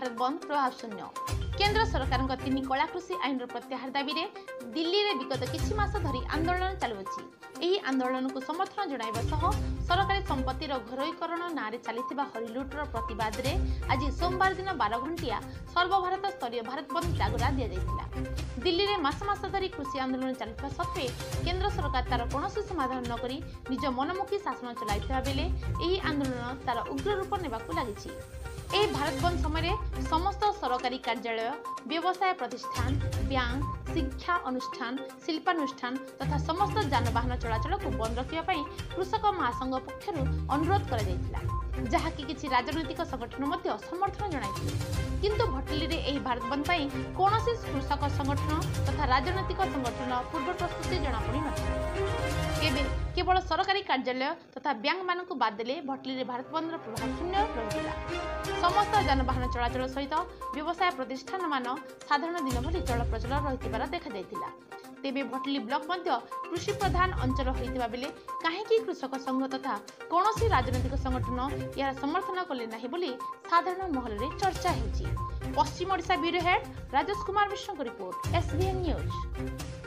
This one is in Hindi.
भारत बंद प्रभाव शून्य। केंद्र सरकार तीन कला कृषि आईन प्रत्याहार दाबी में दिल्ली में विगत किछि मास धरी आंदोलन चालुअछि। ଏହି ଆନ୍ଦୋଳନକୁ ସମର୍ଥନ ଜଣାଇବା ସହ ସରକାରୀ ସମ୍ପତ୍ତିର ଘରୋଇକରଣ ନାଁରେ ଚାଲିଥିବା ହରିଲୁଟର ପ୍ରତିବାଦରେ ଆଜି ସୋମବାର ଦିନ 12 ଘଣ୍ଟିଆ ସର୍ବଭାରତ ସ୍ତରୀୟ ଭାରତ ବନ୍ଦ ଡାକରା ଦିଆଯାଇଥିଲା। ଦିଲ୍ଲୀରେ ମାସ ମାସ ଧରି କୃଷି ଆନ୍ଦୋଳନ ଚାଲିଥିବା ସତ୍ତ୍ୱେ କେନ୍ଦ୍ର ସରକାର ତାର କୌଣସି ସମାଧାନ ନ କରି ନିଜ ମନମୁଖୀ ଶାସନ ଚଳାଇଥିବା ବେଳେ ଏହି ଆନ୍ଦୋଳନ ତାର ଉଗ୍ର ରୂପ ନେବାକୁ ଲାଗିଛି। ଏହି ଭାରତ ବନ୍ଦ ସମୟରେ ସମସ୍ତ ସରକାରୀ କାର୍ଯ୍ୟାଳୟ, ବ୍ୟବସାୟ ପ୍ରତିଷ୍ଠାନ, ବ୍ୟାଙ୍କ, शिक्षा अनुष्ठान, शिल्पानुष्ठान तथा समस्त जानवाहन चलाचल को बंद रखा कृषक महासंघ पक्षर अनुरोध करा जहाँकि किसी राजनैतिक संगठन समर्थन जनाइथिले। किंतु भटली रे एही भारत बंद पई कोनोसी कृषक संगठन तथा राजनैतिक संगठन पूर्व प्रस्तुति जना पड़ी नथिला। केवल सरकारी कार्यालय तथा बैंक मानक बाद देले भटली रे भारत बंद प्रभाव शून्य रहिला। समस्त जानवाहन चलाचल सहित व्यवसाय प्रतिष्ठान मान साधारण दिन भली चलप्रचल रहितिबार देखा जायतिला। तेबे भटली ब्लॉक मध्य कृषि प्रधान अंचल होइतिबा बेले काहेकि कृषक संघ तथा कोनोसी राजनैतिक संगठन यार समर्थन कले नाही बोली साधारण महल रे चर्चा हेछि। पश्चिम ओडिशा ब्यूरो हेड राजेश कुमार मिश्र को रिपोर्ट, SBN न्यूज।